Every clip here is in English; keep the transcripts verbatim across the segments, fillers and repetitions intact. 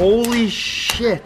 Holy shit.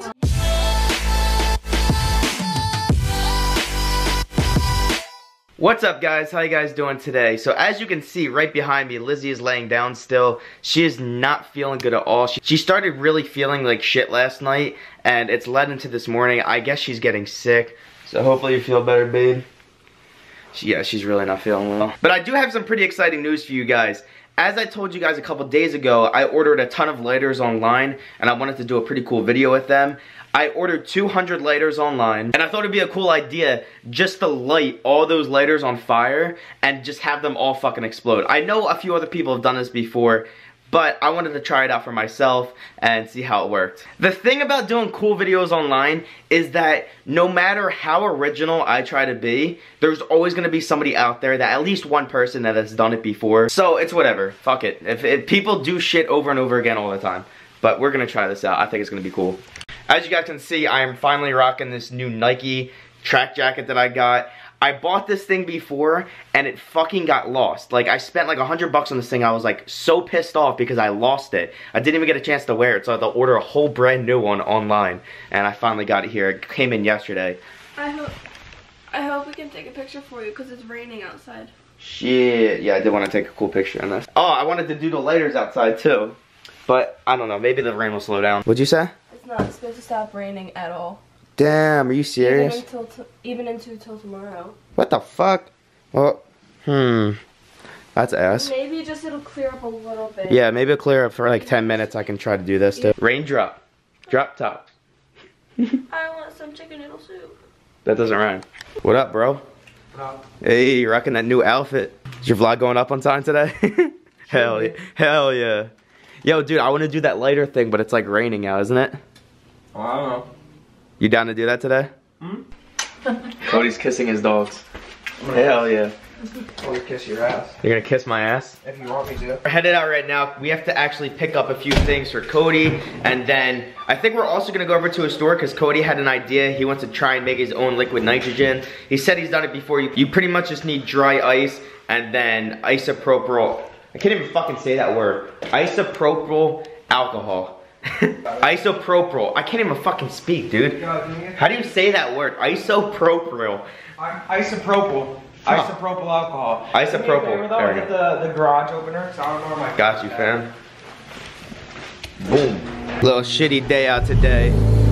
What's up, guys? How you guys doing today? So as you can see right behind me, Lizzie is laying down still. She is not feeling good at all. She, she started really feeling like shit last night, and it's led into this morning. I guess she's getting sick, so hopefully you feel better, babe. She, yeah, she's really not feeling well. But I do have some pretty exciting news for you guys. As I told you guys a couple days ago, I ordered a ton of lighters online, and I wanted to do a pretty cool video with them. I ordered two hundred lighters online, and I thought it'd be a cool idea just to light all those lighters on fire and just have them all fucking explode. I know a few other people have done this before, but I wanted to try it out for myself and see how it worked. The thing about doing cool videos online is that no matter how original I try to be, there's always gonna be somebody out there, that at least one person that has done it before. So it's whatever, fuck it. If, if people do shit over and over again all the time. But we're gonna try this out. I think it's gonna be cool. As you guys can see, I am finally rocking this new Nike track jacket that I got. I bought this thing before and it fucking got lost. Like, I spent like a hundred bucks on this thing. I was like so pissed off because I lost it. I didn't even get a chance to wear it, so I had to order a whole brand new one online. And I finally got it here. It came in yesterday. I hope I hope we can take a picture for you because it's raining outside. Shit, yeah, I did want to take a cool picture on this. Oh, I wanted to do the lighters outside too. But I don't know, maybe the rain will slow down. What'd you say? It's not supposed to stop raining at all. Damn, are you serious? Even until t even into till tomorrow. What the fuck? Well, hmm. That's ass. Maybe just it'll clear up a little bit. Yeah, maybe it'll clear up for like ten minutes. I can try to do this too. Raindrop. Drop top. I want some chicken noodle soup. That doesn't rhyme. What up, bro? What up? Hey, you rocking that new outfit. Is your vlog going up on time today? Hell yeah. Hell yeah. Yo, dude, I want to do that lighter thing, but it's like raining out, isn't it? Oh, I don't know. You down to do that today? Hmm? Cody's kissing his dogs. Hell yeah. I want to kiss your ass. You're gonna kiss my ass? If you want me to. We're headed out right now. We have to actually pick up a few things for Cody, and then I think we're also gonna go over to a store because Cody had an idea. He wants to try and make his own liquid nitrogen. He said he's done it before. You, you pretty much just need dry ice and then isopropyl. I can't even fucking say that word. Isopropyl alcohol. Isopropyl. I can't even fucking speak, dude. How do you say that word? Isopropyl. Isopropyl. Huh. Isopropyl alcohol. Isopropyl. There we There we go. The, the garage opener, so I don't know where my... Got you, fam. Boom. Little shitty day out today.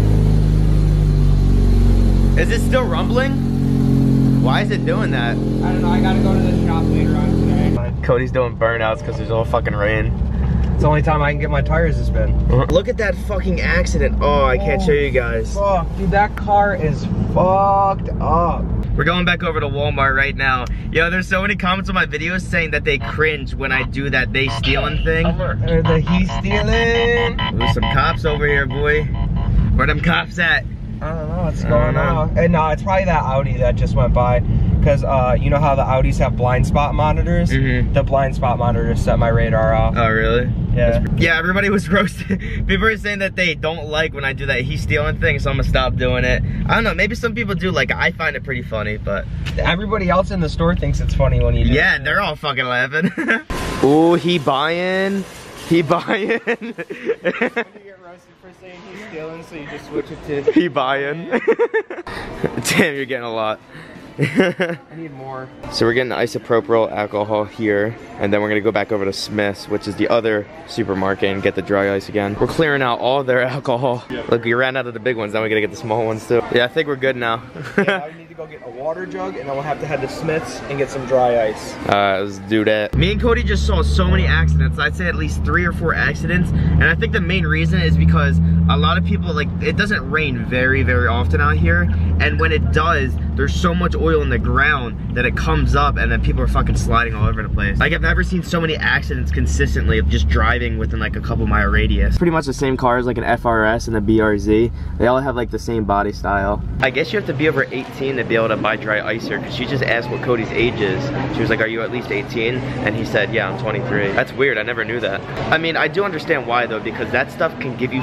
Is it still rumbling? Why is it doing that? I don't know, I gotta go to the shop later on today. Cody's doing burnouts because there's all fucking rain. It's the only time I can get my tires to spin. Look at that fucking accident. Oh, I can't show you guys. Oh, dude, that car is fucked up. We're going back over to Walmart right now. Yo, there's so many comments on my videos saying that they cringe when I do that they stealing thing. Or the he stealing. There's some cops over here, boy. Where them cops at? I don't know what's going on. And no, it's probably that Audi that just went by. Because uh, you know how the Audis have blind spot monitors? Mm-hmm. The blind spot monitors set my radar off. Oh, really? Yeah. Yeah, everybody was roasting. People are saying that they don't like when I do that he stealing thing, so I'm gonna stop doing it. I don't know, maybe some people do. Like, I find it pretty funny, but everybody else in the store thinks it's funny when you do yeah, it. They're all fucking laughing. Ooh, he buying. He buying. When you get roasted for saying he's stealing, so you just switch it to he buying. Damn, you're getting a lot. I need more. So we're getting isopropyl alcohol here, and then we're gonna go back over to Smith's, which is the other supermarket, and get the dry ice again. We're clearing out all their alcohol. Yep. Look, we ran out of the big ones, now we gotta get the small ones too. Yeah, I think we're good now. Yeah, now we need to go get a water jug, and then we'll have to head to Smith's and get some dry ice. Alright, let's do that. Me and Cody just saw so many accidents. I'd say at least three or four accidents, and I think the main reason is because a lot of people, like, it doesn't rain very, very often out here, and when it does, there's so much oil in the ground that it comes up and then people are fucking sliding all over the place. Like, I've never seen so many accidents consistently of just driving within like a couple mile radius. Pretty much the same cars, like an F R S and a B R Z. They all have like the same body style. I guess you have to be over eighteen to be able to buy dry ice here, because she just asked what Cody's age is. She was like, are you at least eighteen? And he said, yeah, I'm twenty-three. That's weird, I never knew that. I mean, I do understand why though, because that stuff can give you some serious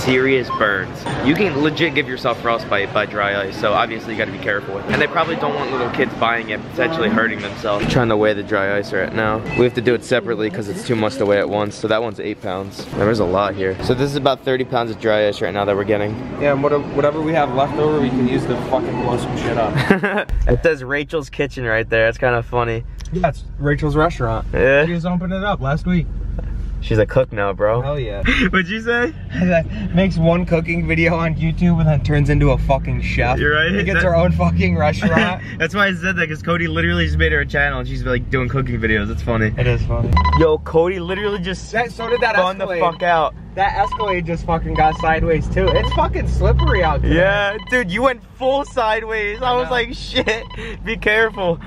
serious burns. You can legit give yourself frostbite by dry ice, so obviously you gotta be careful with it. And they probably don't want little kids buying it, potentially hurting themselves. I'm trying to weigh the dry ice right now. We have to do it separately because it's too much to weigh at once. So that one's eight pounds. There's a lot here. So this is about thirty pounds of dry ice right now that we're getting. Yeah, and whatever we have left over, we can use to fucking blow some shit up. It says Rachel's Kitchen right there. It's kind of funny. Yeah, it's Rachel's restaurant. Yeah. She just opened it up last week. She's a cook now, bro. Hell yeah. What'd you say? Makes one cooking video on YouTube and then turns into a fucking chef. You're right. She gets her own fucking restaurant. That's why I said that, because Cody literally just made her a channel and she's like doing cooking videos. It's funny. It is funny. Yo, Cody literally just that, so did that spun Escalade. the fuck out. That Escalade just fucking got sideways too. It's fucking slippery out there. Yeah, dude, you went full sideways. I, I was know. like, shit, be careful.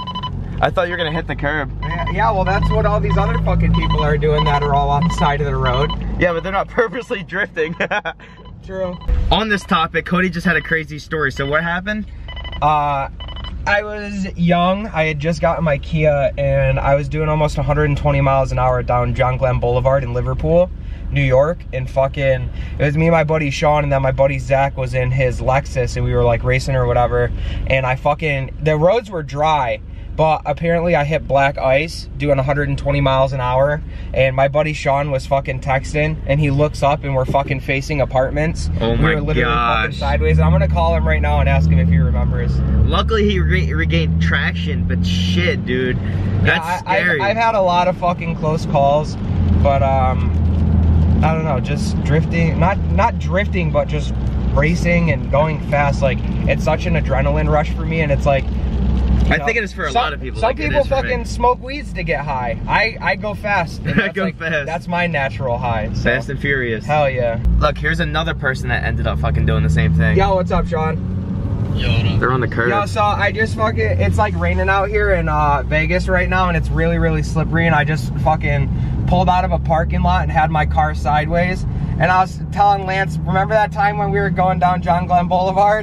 I thought you were gonna hit the curb. Yeah, yeah, well that's what all these other fucking people are doing that are all on the side of the road. Yeah, but they're not purposely drifting. True. On this topic, Cody just had a crazy story. So what happened? Uh, I was young. I had just gotten my Kia and I was doing almost one hundred twenty miles an hour down John Glenn Boulevard in Liverpool, New York, and fucking, it was me and my buddy Sean, and then my buddy Zach was in his Lexus and we were like racing or whatever, and I fucking, the roads were dry, but apparently I hit black ice doing one hundred twenty miles an hour, and my buddy Sean was fucking texting, and he looks up and we're fucking facing apartments. Oh we my were literally gosh. fucking sideways, and I'm gonna call him right now and ask him if he remembers. Luckily he re regained traction, but shit, dude, that's yeah, I, scary. I've, I've had a lot of fucking close calls, but um, I don't know, just drifting, not not drifting, but just racing and going fast. Like, it's such an adrenaline rush for me, and it's like, I know, think it is for a some, lot of people. Some like it people is for fucking me. smoke weeds to get high. I, I go fast. and that's Go like, fast. That's my natural high. So. Fast and Furious. Hell yeah. Look, here's another person that ended up fucking doing the same thing. Yo, what's up, Sean? Yo, They're on the curb. Yo, so I just fucking, it's like raining out here in uh, Vegas right now, and it's really, really slippery, and I just fucking pulled out of a parking lot and had my car sideways, and I was telling Lance, remember that time when we were going down John Glenn Boulevard?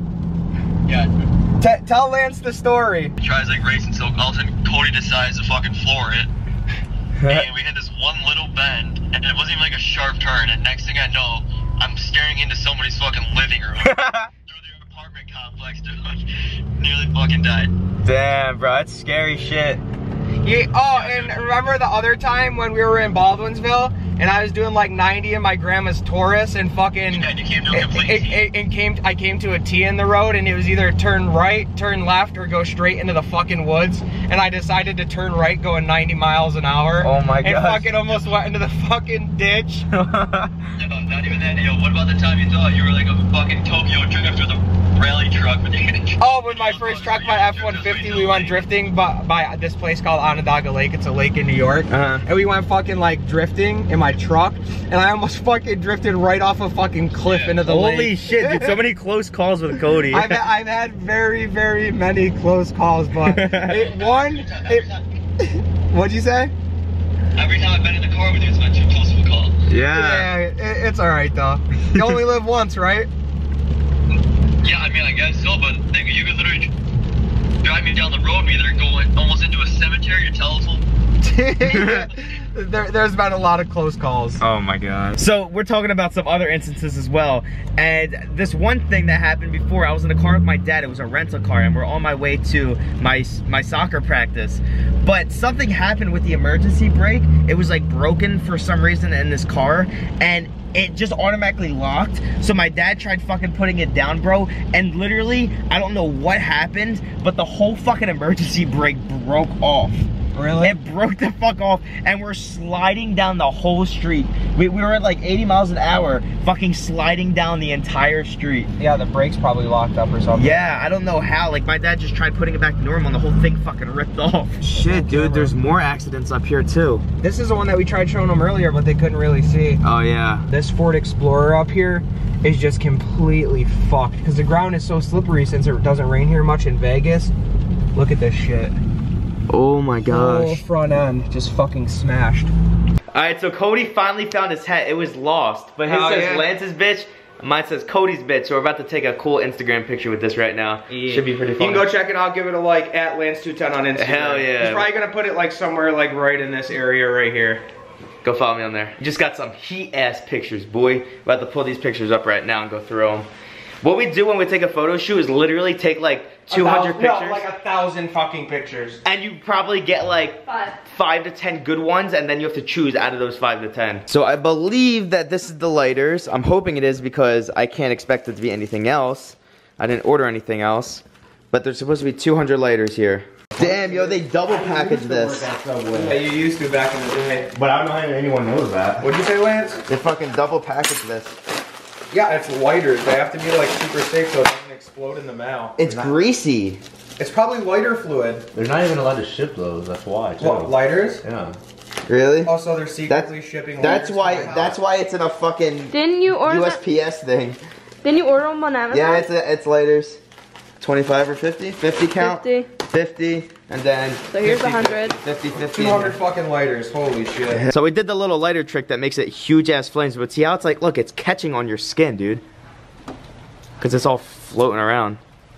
yeah. T tell Lance the story. Tries like racing, so all of a sudden Cody decides to fucking floor it. And we had this one little bend, and it wasn't even like a sharp turn, and next thing I know, I'm staring into somebody's fucking living room. Through the apartment complex, dude. Nearly fucking died. Damn, bro, that's scary shit. Yeah, oh, and remember the other time when we were in Baldwinsville, and I was doing like ninety in my grandma's Taurus, and fucking, Yeah, you came to a it, complete it, T. it, it came, I came to a T in the road, and it was either turn right, turn left, or go straight into the fucking woods, and I decided to turn right going ninety miles an hour. Oh my And gosh. fucking almost went into the fucking ditch. No, not even that. Yo, what about the time you thought you were like a fucking Tokyo drift with a rally truck? With Oh, with my first truck, my F one fifty, we went drifting by, by this place called Onondaga Lake. It's a lake in New York. Uh-huh. And we went fucking like drifting in my truck, and I almost fucking drifted right off a fucking cliff Yeah. into the Holy lake. shit, dude, so many close calls with Cody. I've, I've had very, very many close calls, but it, one, it, what'd you say? Every time I've been in the car with you, it's been too close of a call. Yeah. Yeah, it, it's all right though. You only live once, right? Yeah, I mean, I guess so, but nigga, you could literally drive me down the road, me either going almost into a cemetery or telephone. there, there's been a lot of close calls. Oh my god. So we're talking about some other instances as well. And this one thing that happened before, I was in the car with my dad. It was a rental car, and we're on my way to my my soccer practice. But something happened with the emergency brake. It was like broken for some reason in this car, and it just automatically locked. So my dad tried fucking putting it down, bro, and literally, I don't know what happened, but the whole fucking emergency brake broke off. Really? It broke the fuck off, and we're sliding down the whole street. We, we were at like eighty miles an hour, fucking sliding down the entire street. Yeah, the brakes probably locked up or something. Yeah, I don't know how. Like, my dad just tried putting it back to normal, and the whole thing fucking ripped off. Shit, dude, there's more accidents up here, too. This is the one that we tried showing them earlier, but they couldn't really see. Oh, yeah. This Ford Explorer up here is just completely fucked because the ground is so slippery since it doesn't rain here much in Vegas. Look at this shit. Oh, my Whole gosh. front end just fucking smashed. Alright, so Cody finally found his hat. It was lost, but his Oh, says yeah. Lance's bitch. Mine says Cody's bitch, so we're about to take a cool Instagram picture with this right now. Yeah. Should be pretty You fun. can go check it out, give it a like at Lance two ten on Instagram. Hell yeah. He's probably gonna put it like somewhere like right in this area right here. Go follow me on there. You just got some heat-ass pictures, boy. We're about to pull these pictures up right now and go through them. What we do when we take a photo shoot is literally take like two hundred thousand, pictures. No, like a thousand fucking pictures. And you probably get like Five. five to ten good ones, and then you have to choose out of those five to ten. So I believe that this is the lighters. I'm hoping it is because I can't expect it to be anything else. I didn't order anything else. But there's supposed to be two hundred lighters here. Damn, yo, they double packaged this. Yeah, you used to back in the day. But I don't know how anyone knows that. What'd you say, Lance? They fucking double packaged this. Yeah, it's lighters. They have to be like super safe so it doesn't explode in the mail. It's greasy. It's probably lighter fluid. They're not even allowed to ship those. That's why. Too. What, lighters? Yeah. Really? Also, they're secretly That's, shipping that's lighters why to my house. that's why it's in a fucking Didn't you order U S P S thing. Didn't you order them on Amazon? Yeah, it's a, it's lighters. twenty-five or fifty? fifty count? fifty. fifty, and then So here's fifty, a hundred. fifty, fifty. two hundred fucking lighters. Holy shit. So we did the little lighter trick that makes it huge ass flames, but see how it's like, look, it's catching on your skin, dude. Because it's all floating around.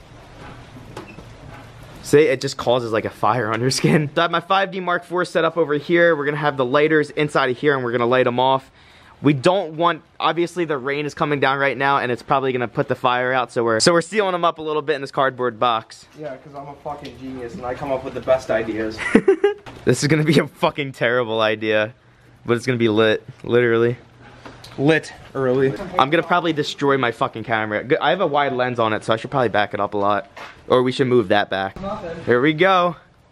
See, it just causes like a fire on your skin. So I have my five D Mark four set up over here. We're gonna have the lighters inside of here and we're gonna light them off. We don't want, obviously the rain is coming down right now and it's probably gonna put the fire out, so we're so we're sealing them up a little bit in this cardboard box. Yeah, because I'm a fucking genius and I come up with the best ideas. This is gonna be a fucking terrible idea, but it's gonna be lit, literally. Lit early. I'm gonna probably destroy my fucking camera. G- I have a wide lens on it, so I should probably back it up a lot. Or we should move that back. Nothing. Here we go.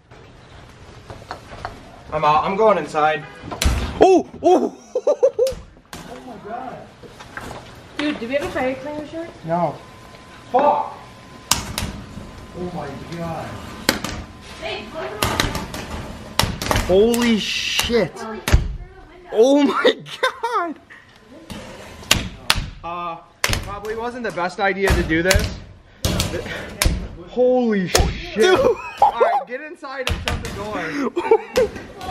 I'm out. I'm going inside. Ooh! Ooh! Dude, do we have a fire extinguisher? No. Fuck! Oh my god. Hey, close it off. Holy shit! Oh my god! Uh, probably wasn't the best idea to do this. Holy shit. Dude! Alright, get inside and shut the door.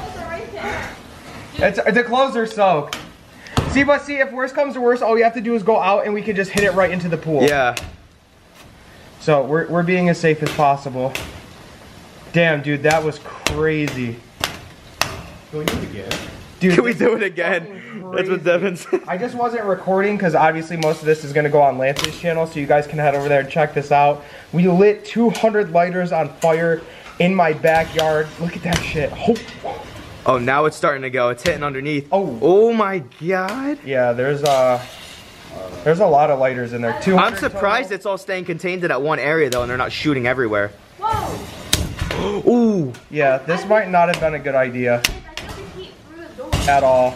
It's, the clothes are soaked. See, but see, if worse comes to worse, all we have to do is go out and we can just hit it right into the pool. Yeah. So we're, we're being as safe as possible. Damn, dude, that was crazy. Can we do it again? Dude, Can we this do is it again? fucking That's what crazy. Devin said. I just wasn't recording because obviously most of this is going to go on Lance's channel, so you guys can head over there and check this out. We lit two hundred lighters on fire in my backyard. Look at that shit. Oh, Oh, now it's starting to go. It's hitting underneath. Oh. Oh my god. yeah, there's uh, there's a lot of lighters in there. two hundred I'm surprised total. it's all staying contained to that one area though, and they're not shooting everywhere. Whoa! Ooh. Yeah, this might not have been a good idea I feel the heat through the door. at all.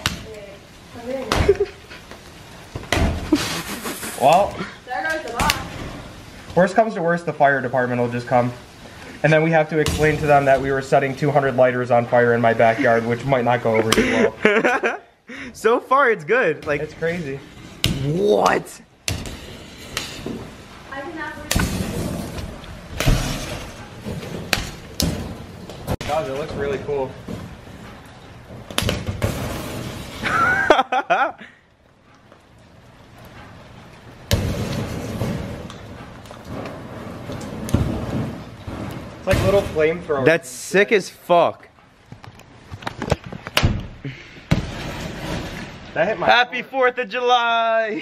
Well, There goes the box. worst comes to worst, the fire department will just come. And then we have to explain to them that we were setting two hundred lighters on fire in my backyard, which might not go over too well. So far it's good. Like, It's crazy. what? I cannot God, it looks really cool. It's like little flamethrowers. That's sick as fuck. That hit my Happy fourth of July!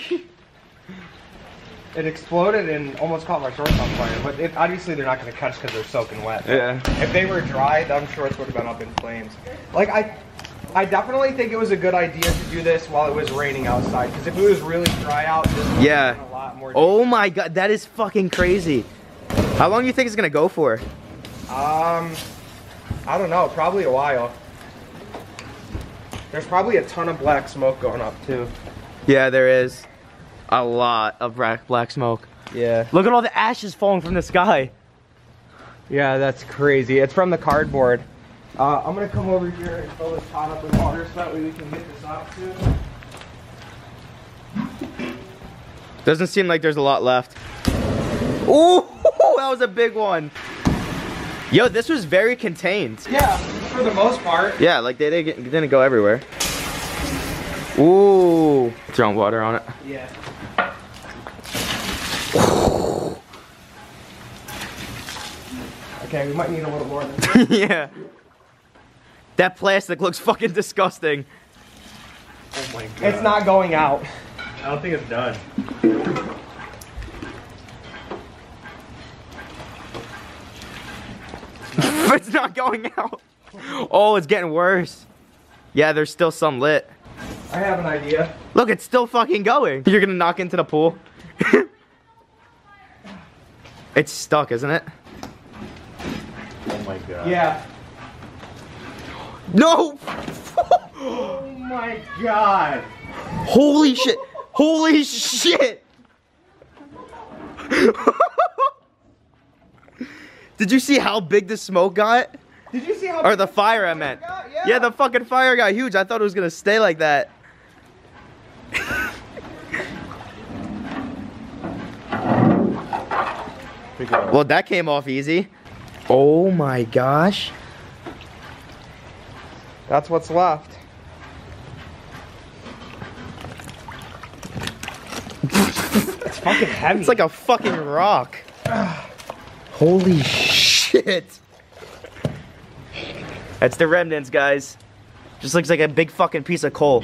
It exploded and almost caught my shorts on fire, but it, obviously they're not going to catch because they're soaking wet. Yeah. If they were dry, them shorts would have been up in flames. Like, I I definitely think it was a good idea to do this while it was raining outside, because if it was really dry out, this would have Yeah. been a lot more. Oh my god, that is fucking crazy. How long do you think it's gonna go for? Um, I don't know, probably a while. There's probably a ton of black smoke going up, too. Yeah, there is. A lot of black, black smoke. Yeah. Look at all the ashes falling from the sky. Yeah, that's crazy. It's from the cardboard. Uh, I'm gonna come over here and fill this pot up with water so that way we can get this out soon. Doesn't seem like there's a lot left. Ooh, that was a big one. Yo, this was very contained. Yeah, for the most part. Yeah, like they didn't, didn't go everywhere. Ooh, throwing water on it. Yeah. Okay, we might need a little more than that. Yeah. That plastic looks fucking disgusting. Oh my god. It's not going out. I don't think it's done. It's not going out. Oh, it's getting worse. Yeah, there's still some lit. I have an idea. Look, it's still fucking going. You're gonna knock into the pool. It's stuck, isn't it? Oh my god. Yeah. No! Oh my god. Holy shit! Holy shit! Did you see how big the smoke got? Did you see how? Or the fire, I meant. got? Yeah. Yeah, the fucking fire got huge. I thought it was gonna stay like that. Well, that came off easy. Oh my gosh. That's what's left. It's fucking heavy. It's like a fucking rock. Holy shit. That's the remnants, guys. Just looks like a big fucking piece of coal.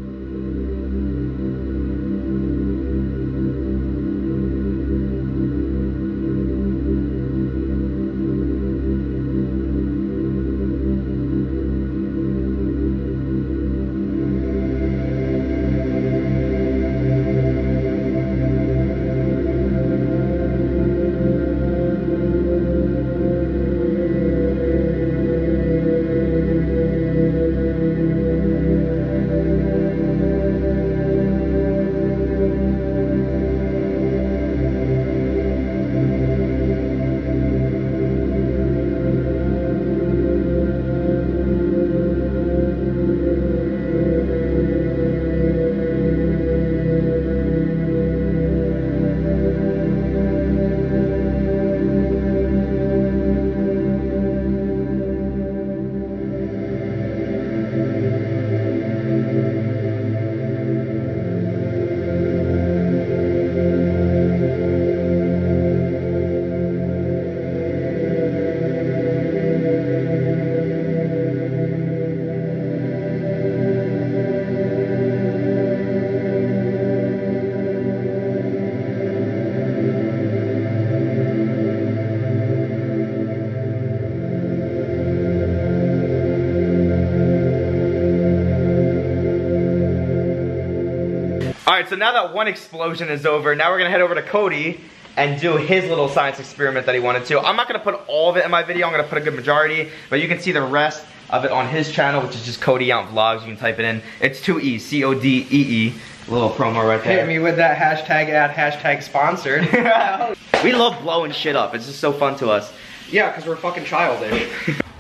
Alright, so now that one explosion is over, now we're gonna head over to Cody and do his little science experiment that he wanted to. I'm not gonna put all of it in my video, I'm gonna put a good majority, but you can see the rest of it on his channel, which is just Cody Yount Vlogs. You can type it in. It's two E's, C O D E E. Little promo right there. Hit me with that hashtag ad, hashtag sponsored. We love blowing shit up. It's just so fun to us. Yeah, because we're fucking childish.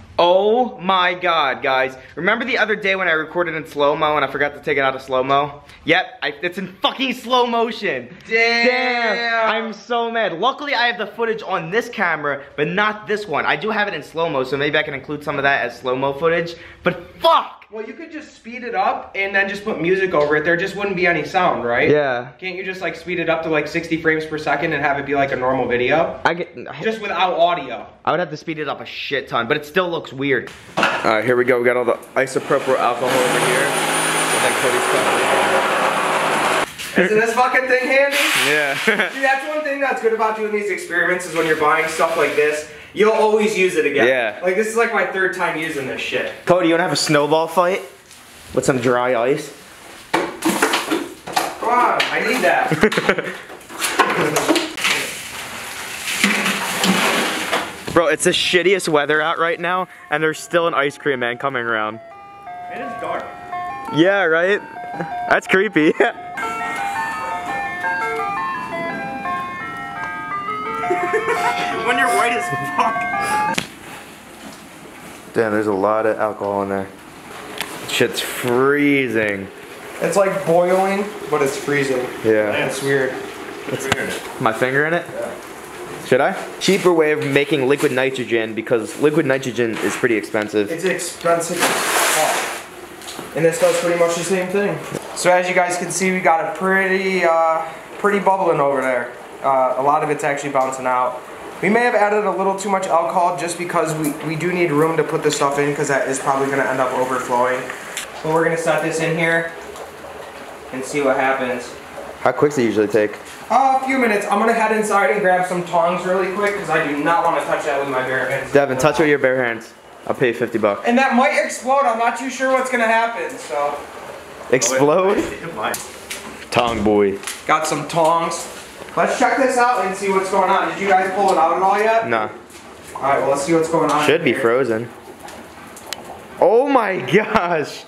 Oh my god, guys. Remember the other day when I recorded in slow-mo and I forgot to take it out of slow-mo? Yep, I, it's in fucking slow motion. Damn. Damn. I'm so mad. Luckily, I have the footage on this camera, but not this one. I do have it in slow-mo, so maybe I can include some of that as slow-mo footage. But fuck! Well, you could just speed it up and then just put music over it. There just wouldn't be any sound, right? Yeah. Can't you just like speed it up to like sixty frames per second and have it be like a normal video? I get Just without audio. I would have to speed it up a shit ton, but it still looks weird. Alright, here we go. We got all the isopropyl alcohol over here. And then Cody's cup. Isn't this fucking thing handy? Yeah. See, that's one thing that's good about doing these experiments is when you're buying stuff like this, you'll always use it again. Yeah. Like this is like my third time using this shit. Cody, you wanna have a snowball fight? With some dry ice? Come on, I need that. Bro, it's the shittiest weather out right now, and there's still an ice cream man coming around. It is dark. Yeah, right? That's creepy. When you're white as fuck. Damn, there's a lot of alcohol in there. Shit's freezing. It's like boiling, but it's freezing. Yeah. It's weird. My finger in it? Yeah. Should I? Cheaper way of making liquid nitrogen because liquid nitrogen is pretty expensive. It's expensive as fuck. And this does pretty much the same thing. So as you guys can see, we got a pretty, uh, pretty bubbling over there. Uh, a lot of it's actually bouncing out. We may have added a little too much alcohol just because we, we do need room to put this stuff in because that is probably going to end up overflowing. But we're going to set this in here. and see what happens. How quick does it usually take? Uh, a few minutes. I'm gonna head inside and grab some tongs really quick because I do not want to touch that with my bare hands. Devin, touch it with your bare hands. I'll pay you fifty bucks. And that might explode. I'm not too sure what's gonna happen. So. Explode? It might. Tong boy. Got some tongs. Let's check this out and see what's going on. Did you guys pull it out at all yet? Nah. All right. Well, let's see what's going on. Should be here. frozen. Oh my gosh.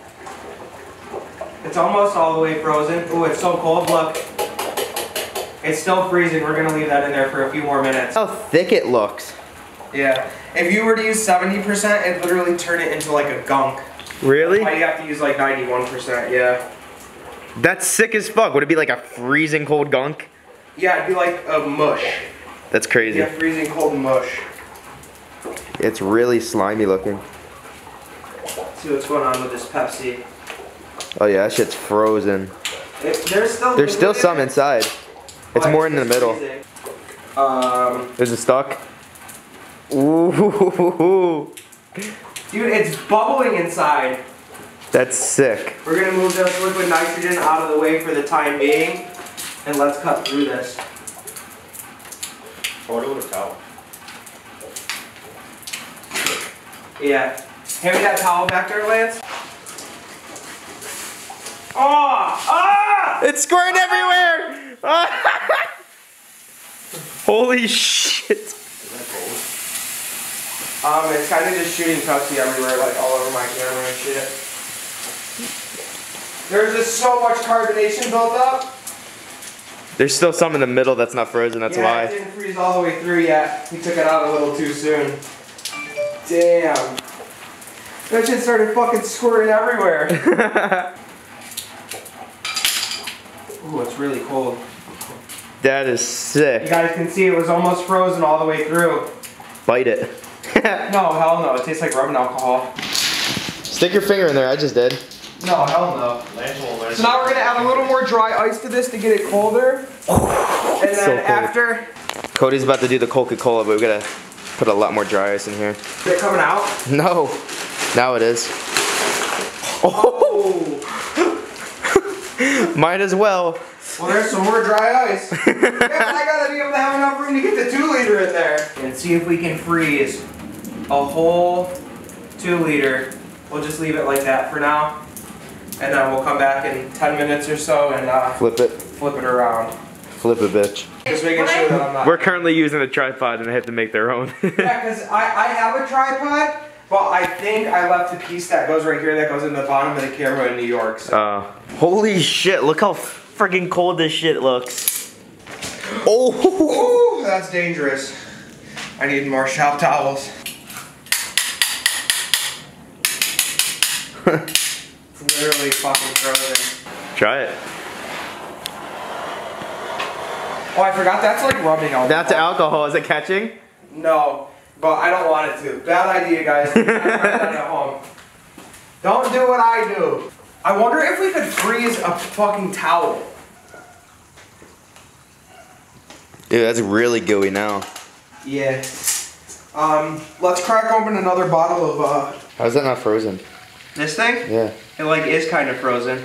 It's almost all the way frozen. Ooh, it's so cold. Look. It's still freezing. We're gonna leave that in there for a few more minutes. How thick it looks. Yeah. If you were to use seventy percent, it'd literally turn it into like a gunk. Really? Why you have to use like ninety-one percent, yeah. That's sick as fuck. Would it be like a freezing cold gunk? Yeah, it'd be like a mush. That's crazy. Yeah, freezing cold mush. It's really slimy looking. Let's see what's going on with this Pepsi. Oh yeah, that shit's frozen. It, there's still There's still liquid some in it, inside. It's but more in the it's middle. freezing. Um, Is it stuck? Ooh. dude, it's bubbling inside. That's sick. We're gonna move this liquid nitrogen out of the way for the time being, and let's cut through this. Hold it with a towel. Yeah. Hand me that towel back there, Lance. Oh! Ah! It's squirting everywhere! Holy shit. Is that cold? Um, it's kind of just shooting Pepsi everywhere, like all over my camera and shit. There's just so much carbonation built up. There's still some in the middle that's not frozen, that's yeah, why. it didn't freeze all the way through yet. We took it out a little too soon. Damn. That shit started fucking squirting everywhere. Ooh, it's really cold. That is You sick. guys can see it was almost frozen all the way through. Bite it. No, hell no. It tastes like rubbing alcohol. Stick your finger in there, I just did. No, hell no. Lance will learn. So now we're gonna add a little more dry ice to this to get it colder. And then so cold. after, Cody's about to do the Coca-Cola, but we gotta put a lot more dry ice in here. is it coming out? No. Now it is. Oh. Might as well. Well, there's some more dry ice. Yeah, but I gotta be able to have enough room to get the two liter in there. And see if we can freeze a whole two liter. We'll just leave it like that for now. And then we'll come back in ten minutes or so and uh, Flip it. flip it around. Flip it, bitch. Just making sure that I'm not. We're currently using a tripod and they have to make their own. Yeah, because I, I have a tripod, but I think I left the piece that goes right here that goes in the bottom of the camera in New York. So. Uh, holy shit, look how freaking cold this shit looks. Oh! Ooh, that's dangerous. I need more shop towels. It's literally fucking frozen. Try it. Oh, I forgot that's like rubbing alcohol. That's alcohol, is it catching? No, but I don't want it to. Bad idea, guys. Try that at home. Don't do what I do. I wonder if we could freeze a fucking towel. Dude, that's really gooey now. Yeah. Um, let's crack open another bottle of uh How's that not frozen? this thing. Yeah. It like is kind of frozen.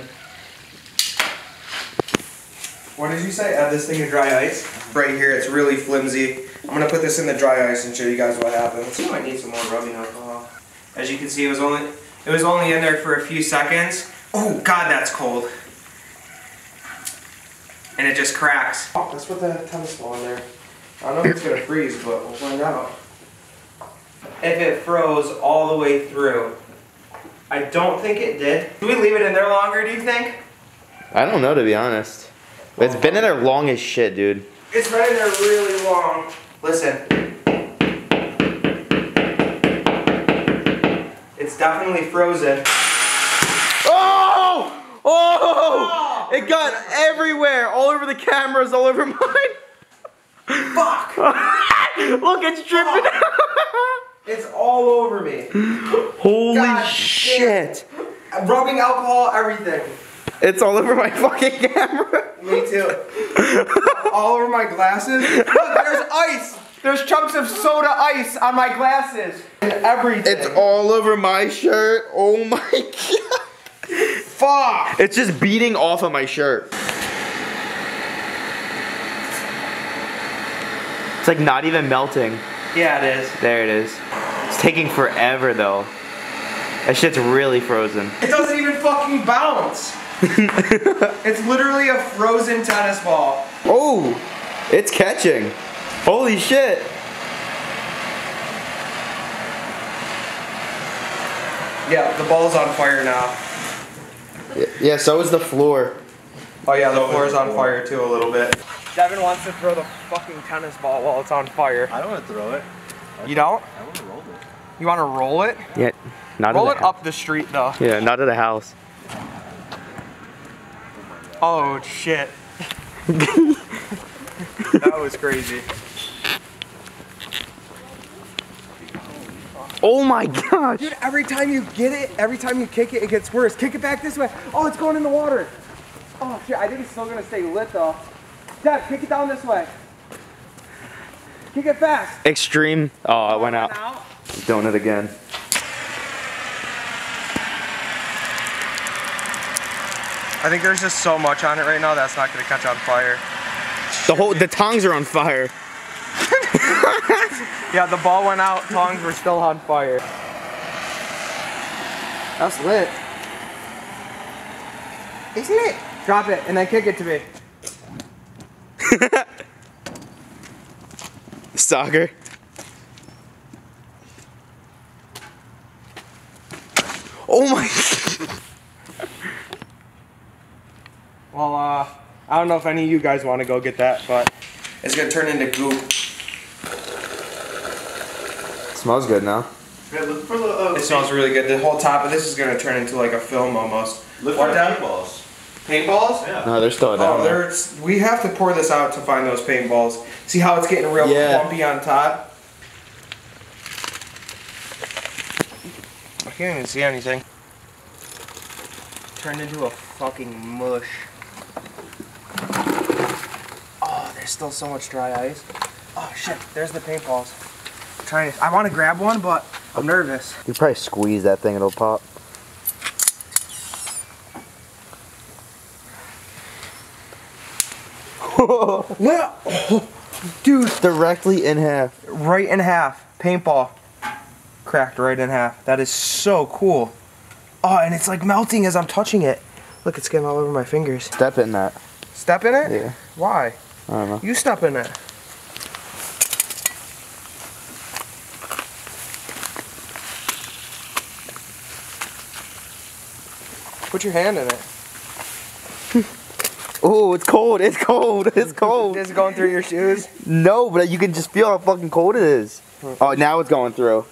What did you say? Add this thing to dry ice? Right here, it's really flimsy. I'm gonna put this in the dry ice and show you guys what happens. I might need some more rubbing alcohol. As you can see, it was only it was only in there for a few seconds. Oh God, that's cold. And it just cracks. Oh, let's put the tennis ball in there. I don't know if it's gonna freeze, but we'll find out. If it froze all the way through. I don't think it did. Do we leave it in there longer, do you think? I don't know, to be honest. It's been in there long as shit, dude. It's been in there really long. Listen. It's definitely frozen. Oh! Oh! It got everywhere! All over the cameras, all over mine. Fuck! Look, it's dripping. It's all over me. Holy God shit. Rubbing alcohol, everything. It's all over my fucking camera. Me too. All over my glasses. Look, there's ice. There's chunks of soda ice on my glasses. And everything. It's all over my shirt. Oh my god. Fuck! It's just beating off of my shirt. It's like not even melting. Yeah, it is. There it is. It's taking forever though. That shit's really frozen. It doesn't even fucking bounce. It's literally a frozen tennis ball. Oh, it's catching. Holy shit. Yeah, the ball's on fire now. Yeah, so is the floor. Oh yeah, the floor's on fire too a little bit. Devin wants to throw the fucking tennis ball while it's on fire. I don't want to throw it. You don't? I want to roll it. You want to roll it? Yeah, not Roll at it the up the street though. Yeah, not at the house. Oh shit. That was crazy. Oh my gosh. Dude, every time you get it, every time you kick it, it gets worse. Kick it back this way. Oh, it's going in the water. Oh shit, I think it's still gonna stay lit though. Dad, kick it down this way. Kick it fast. Extreme. Oh, it went out. out. Doing it again. I think there's just so much on it right now that's not gonna catch on fire. The whole, the tongs are on fire. Yeah, the ball went out, tongs were still on fire. That's lit. Isn't it? Drop it and then kick it to me. Soccer. Oh my. Well, uh, I don't know if any of you guys want to go get that, but it's gonna turn into goop. Smells good now. Yeah, look for the. Uh, It smells really good. The whole top of this is gonna turn into like a film almost. Look What for down? paintballs. Paintballs? Yeah. No, they're still down Oh, there. there's. We have to pour this out to find those paintballs. See how it's getting real Yeah. bumpy on top? I can't even see anything. Turned into a fucking mush. Oh, there's still so much dry ice. Oh shit, there's the paintballs. I'm trying to, I want to grab one, but I'm nervous. You probably squeeze that thing, it'll pop. Well, oh, dude, Directly in half. right in half. Paintball. Cracked right in half. That is so cool. Oh, and it's like melting as I'm touching it. Look, it's getting all over my fingers. Step in that. Step in it? Yeah. Why? I don't know. You step in it. Put your hand in it. Oh, it's cold. It's cold. It's cold. Is it going through your shoes? No, but you can just feel how fucking cold it is. Oh, now it's going through.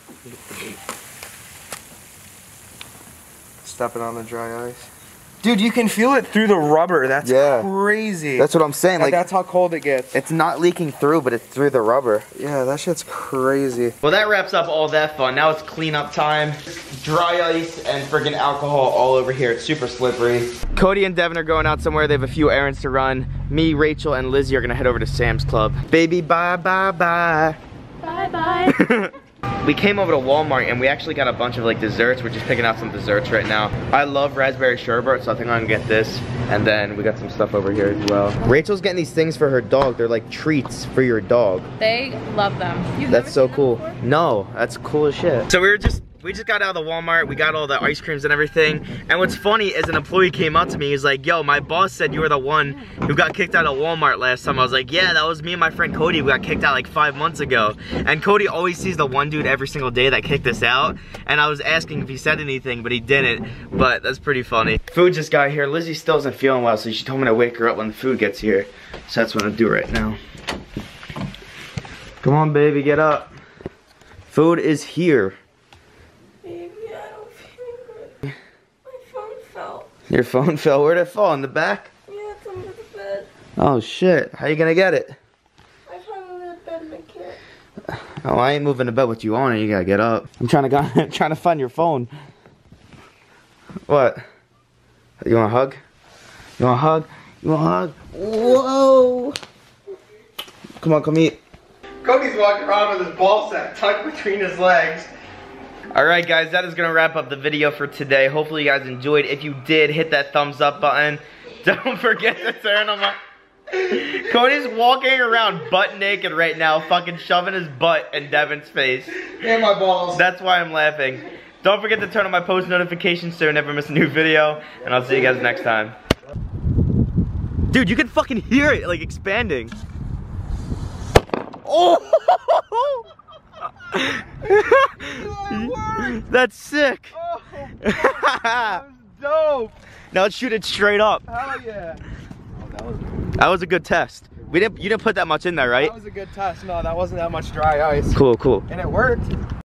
Stepping on the dry ice. Dude, you can feel it through the rubber. That's Yeah. crazy. That's what I'm saying. Like, Like, that's how cold it gets. it's not leaking through, but it's through the rubber. Yeah, that shit's crazy. Well, that wraps up all that fun. Now it's cleanup time. Dry ice and friggin' alcohol all over here. It's super slippery. Cody and Devin are going out somewhere. They have a few errands to run. Me, Rachel, and Lizzie are gonna head over to Sam's Club. Baby, bye, bye, bye. Bye bye. We came over to Walmart and we actually got a bunch of like desserts. We're just picking out some desserts right now. I love raspberry sherbet, so I think I'm gonna get this. And then we got some stuff over here as well. Rachel's getting these things for her dog. They're like treats for your dog. They love them. You've That's never so seen them cool. before? No, that's cool as shit. So we were just, we just got out of the Walmart. We got all the ice creams and everything. And what's funny is an employee came up to me. He's like, yo, my boss said you were the one who got kicked out of Walmart last time. I was like, yeah, that was me and my friend Cody. We got kicked out like five months ago. And Cody always sees the one dude every single day that kicked us out. And I was asking if he said anything, but he didn't. But that's pretty funny. Food just got here. Lizzie still isn't feeling well, so she told me to wake her up when the food gets here. So that's what I'll do right now. Come on, baby, get up. Food is here. Baby, I don't feel good. My phone fell. Your phone fell. Where'd it fall? In the back? Yeah, it's under the bed. Oh shit. How you gonna get it? I found it under the bed and I can't. Oh, I ain't moving to bed with you on it. You gotta get up. I'm trying to go, trying to find your phone. What? You want a hug? You want a hug? You want a hug? Whoa! Come on, come eat. Cody's walking around with his ball sack tucked between his legs. Alright guys, that is going to wrap up the video for today. Hopefully you guys enjoyed. If you did, hit that thumbs up button. Don't forget to turn on my... Cody's walking around butt naked right now, fucking shoving his butt in Devin's face. And my balls. That's why I'm laughing. Don't forget to turn on my post notifications so you never miss a new video. And I'll see you guys next time. Dude, you can fucking hear it, like, expanding. Oh! That's sick. Oh, that was dope. Now let's shoot it straight up. Hell yeah. Oh, that was That was a good test. We didn't. You didn't put that much in there, right? That was a good test. No, that wasn't that much dry ice. Cool, cool. And it worked.